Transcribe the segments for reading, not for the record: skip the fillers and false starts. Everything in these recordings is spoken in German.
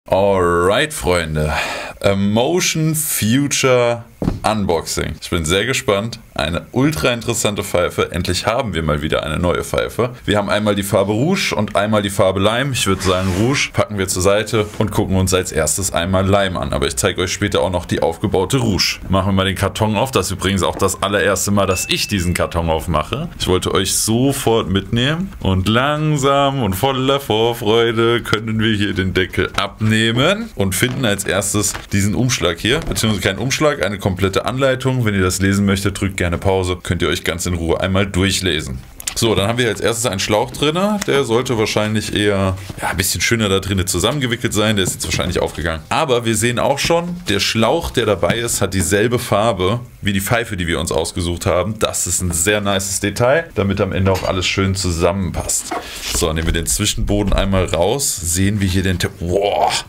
Alright, Freunde. Emotion Future Unboxing. Ich bin sehr gespannt. Eine ultra interessante Pfeife. Endlich haben wir mal wieder eine neue Pfeife. Wir haben einmal die Farbe Rouge und einmal die Farbe Lime. Ich würde sagen, Rouge packen wir zur Seite und gucken uns als erstes einmal Lime an. Aber ich zeige euch später auch noch die aufgebaute Rouge. Machen wir mal den Karton auf. Das ist übrigens auch das allererste Mal, dass ich diesen Karton aufmache. Ich wollte euch sofort mitnehmen. Und langsam und voller Vorfreude können wir hier den Deckel abnehmen und finden als erstes diesen Umschlag hier. Beziehungsweise kein Umschlag, eine komplette Anleitung. Wenn ihr das lesen möchtet, drückt gerne Pause. Könnt ihr euch ganz in Ruhe einmal durchlesen. So, dann haben wir als erstes einen Schlauch drin. Der sollte wahrscheinlich eher ein bisschen schöner da drinnen zusammengewickelt sein. Der ist jetzt wahrscheinlich aufgegangen. Aber wir sehen auch schon, der Schlauch, der dabei ist, hat dieselbe Farbe wie die Pfeife, die wir uns ausgesucht haben. Das ist ein sehr nices Detail, damit am Ende auch alles schön zusammenpasst. So, nehmen wir den Zwischenboden einmal raus. Sehen wir hier den... Wow!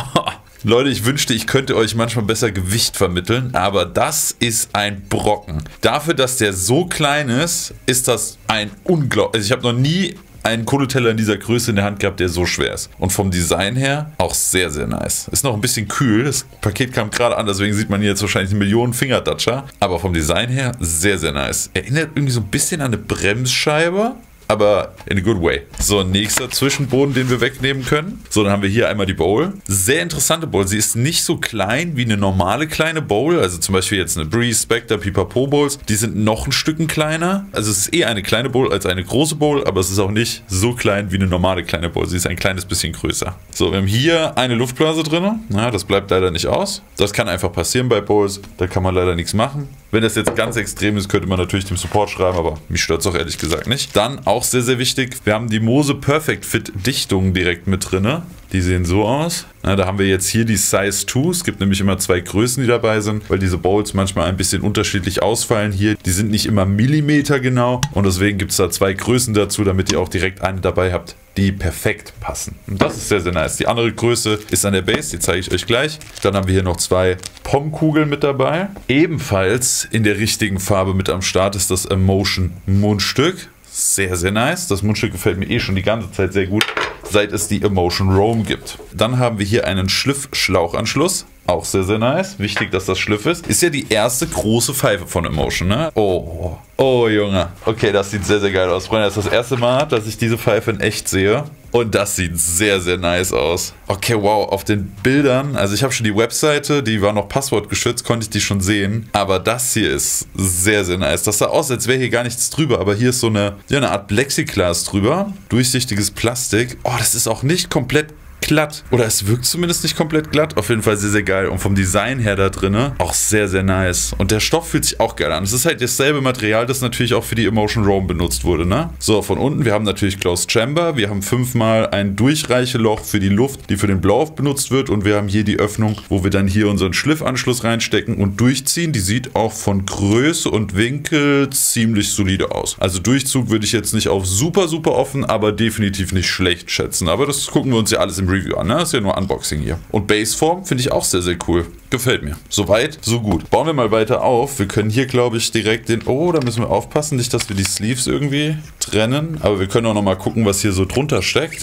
Leute, ich wünschte, ich könnte euch manchmal besser Gewicht vermitteln, aber das ist ein Brocken. Dafür, dass der so klein ist, ist das ein unglaublich... Also ich habe noch nie einen Kohleteller in dieser Größe in der Hand gehabt, der so schwer ist. Und vom Design her auch sehr, sehr nice. Ist noch ein bisschen kühl, das Paket kam gerade an, deswegen sieht man hier jetzt wahrscheinlich eine Million Fingerdatscher. Aber vom Design her sehr, sehr nice. Erinnert irgendwie so ein bisschen an eine Bremsscheibe, aber in a good way. So, nächster Zwischenboden, den wir wegnehmen können. So, dann haben wir hier einmal die Bowl. Sehr interessante Bowl. Sie ist nicht so klein wie eine normale kleine Bowl. Also zum Beispiel jetzt eine Breeze, Spectre, Pipapo Bowls. Die sind noch ein Stückchen kleiner. Also es ist eher eine kleine Bowl als eine große Bowl, aber es ist auch nicht so klein wie eine normale kleine Bowl. Sie ist ein kleines bisschen größer. So, wir haben hier eine Luftblase drin. Ja, das bleibt leider nicht aus. Das kann einfach passieren bei Bowls. Da kann man leider nichts machen. Wenn das jetzt ganz extrem ist, könnte man natürlich dem Support schreiben, aber mich stört es auch ehrlich gesagt nicht. Dann auch sehr, sehr wichtig, wir haben die Mose Perfect Fit Dichtungen direkt mit drin. Die sehen so aus. Na, da haben wir jetzt hier die Size 2. Es gibt nämlich immer zwei Größen, die dabei sind, weil diese Bowls manchmal ein bisschen unterschiedlich ausfallen hier. Die sind nicht immer Millimeter genau und deswegen gibt es da zwei Größen dazu, damit ihr auch direkt eine dabei habt, die perfekt passen. Und das ist sehr, sehr nice. Die andere Größe ist an der Base, die zeige ich euch gleich. Dann haben wir hier noch zwei Pom-Kugeln mit dabei. Ebenfalls in der richtigen Farbe mit am Start ist das Emotion Mundstück. Sehr, sehr nice. Das Mundstück gefällt mir schon die ganze Zeit sehr gut, seit es die Emotion Roam gibt. Dann haben wir hier einen Schliff-Schlauchanschluss. Auch sehr, sehr nice. Wichtig, dass das Schliff ist. Ist ja die erste große Pfeife von Emotion, ne? Oh, oh Junge. Okay, das sieht sehr, sehr geil aus. Freunde, das ist das erste Mal, dass ich diese Pfeife in echt sehe. Und das sieht sehr, sehr nice aus. Okay, wow, auf den Bildern, also ich habe schon die Webseite, die war noch passwortgeschützt, konnte ich die schon sehen. Aber das hier ist sehr, sehr nice. Das sah aus, als wäre hier gar nichts drüber. Aber hier ist so eine Art Plexiglas drüber. Durchsichtiges Plastik. Oh, das ist auch nicht komplett glatt. Oder es wirkt zumindest nicht komplett glatt. Auf jeden Fall sehr, sehr geil. Und vom Design her da drin auch sehr, sehr nice. Und der Stoff fühlt sich auch geil an. Es ist halt dasselbe Material, das natürlich auch für die Emotion Roam benutzt wurde, ne? So, von unten, wir haben natürlich Closed Chamber. Wir haben 5-mal ein Durchreicheloch für die Luft, die für den Blow-Off benutzt wird. Und wir haben hier die Öffnung, wo wir dann hier unseren Schliffanschluss reinstecken und durchziehen. Die sieht auch von Größe und Winkel ziemlich solide aus. Also Durchzug würde ich jetzt nicht auf super, super offen, aber definitiv nicht schlecht schätzen. Aber das gucken wir uns ja alles im Review an, ne? Das ist ja nur Unboxing hier. Und Baseform finde ich auch sehr, sehr cool. Gefällt mir. Soweit, so gut. Bauen wir mal weiter auf. Wir können hier, glaube ich, direkt den... Oh, da müssen wir aufpassen, nicht, dass wir die Sleeves irgendwie trennen. Aber wir können auch noch mal gucken, was hier so drunter steckt.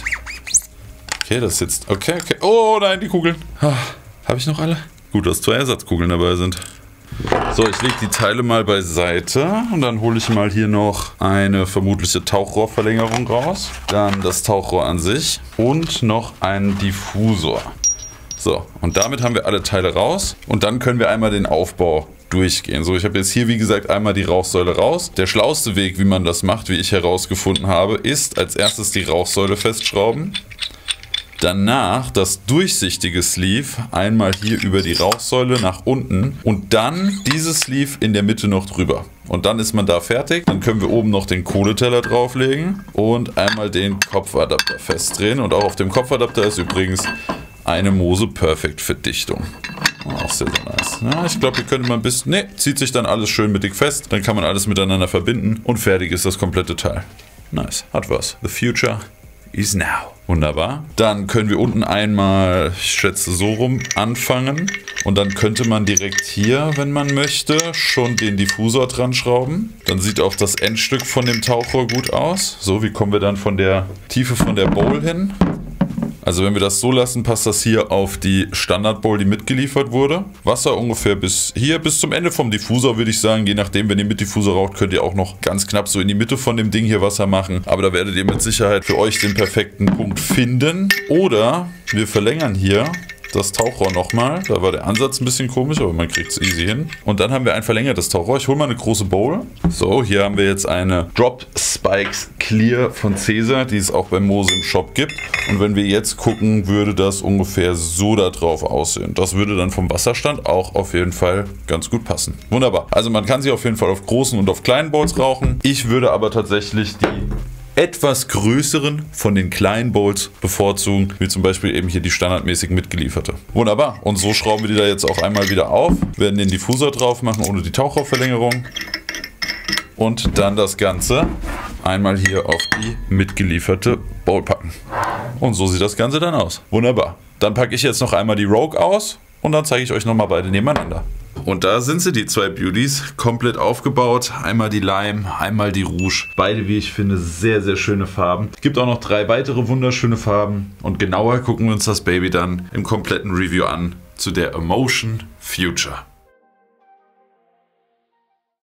Okay, das ist jetzt... Okay, okay. Oh nein, die Kugeln. Habe ich noch alle? Gut, dass 2 Ersatzkugeln dabei sind. So, ich lege die Teile mal beiseite und dann hole ich mal hier noch eine vermutliche Tauchrohrverlängerung raus. Dann das Tauchrohr an sich und noch einen Diffusor. So, und damit haben wir alle Teile raus und dann können wir einmal den Aufbau durchgehen. So, ich habe jetzt hier, wie gesagt, einmal die Rauchsäule raus. Der schlauste Weg, wie man das macht, wie ich herausgefunden habe, ist als erstes die Rauchsäule festschrauben. Danach das durchsichtige Sleeve einmal hier über die Rauchsäule nach unten und dann dieses Sleeve in der Mitte noch drüber. Und dann ist man da fertig. Dann können wir oben noch den Kohleteller drauflegen und einmal den Kopfadapter festdrehen. Und auch auf dem Kopfadapter ist übrigens eine Mose Perfect Fit Dichtung. Auch sehr, sehr nice. Ja, ich glaube, hier könnte man ein bisschen... Ne, zieht sich dann alles schön mittig fest. Dann kann man alles miteinander verbinden und fertig ist das komplette Teil. Nice, hat was. The future is now. Wunderbar. Dann können wir unten einmal, ich schätze so rum, anfangen. Und dann könnte man direkt hier, wenn man möchte, schon den Diffusor dran schrauben. Dann sieht auch das Endstück von dem Tauchrohr gut aus. So, wie kommen wir dann von der Tiefe von der Bowl hin? Also wenn wir das so lassen, passt das hier auf die Standard-Bowl, die mitgeliefert wurde. Wasser ungefähr bis hier, bis zum Ende vom Diffusor, würde ich sagen. Je nachdem, wenn ihr mit Diffusor raucht, könnt ihr auch noch ganz knapp so in die Mitte von dem Ding hier Wasser machen. Aber da werdet ihr mit Sicherheit für euch den perfekten Punkt finden. Oder wir verlängern hier das Tauchrohr nochmal. Da war der Ansatz ein bisschen komisch, aber man kriegt es easy hin. Und dann haben wir ein verlängertes Tauchrohr. Ich hole mal eine große Bowl. So, hier haben wir jetzt eine Drop Spikes Clear von Cesar, die es auch bei Mose im Shop gibt. Und wenn wir jetzt gucken, würde das ungefähr so da drauf aussehen. Das würde dann vom Wasserstand auch auf jeden Fall ganz gut passen. Wunderbar. Also man kann sie auf jeden Fall auf großen und auf kleinen Bowls rauchen. Ich würde aber tatsächlich die etwas größeren von den kleinen Bowls bevorzugen, wie zum Beispiel eben hier die standardmäßig mitgelieferte. Wunderbar. Und so schrauben wir die da jetzt auch einmal wieder auf, werden den Diffusor drauf machen ohne die Tauchrohrverlängerung und dann das Ganze einmal hier auf die mitgelieferte Bowl packen. Und so sieht das Ganze dann aus. Wunderbar. Dann packe ich jetzt noch einmal die Rogue aus und dann zeige ich euch nochmal beide nebeneinander. Und da sind sie, die zwei Beauties, komplett aufgebaut. Einmal die Lime, einmal die Rouge. Beide, wie ich finde, sehr, sehr schöne Farben. Es gibt auch noch 3 weitere wunderschöne Farben. Und genauer gucken wir uns das Baby dann im kompletten Review an zu der Emotion Future.